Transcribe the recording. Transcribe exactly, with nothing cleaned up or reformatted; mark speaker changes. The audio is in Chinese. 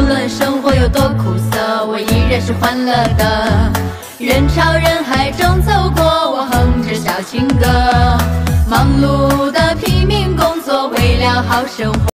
Speaker 1: 论生活有多苦涩，我依然是欢乐的。人潮人海中走过，我哼着小情歌。忙碌的拼命工作，为了好生活。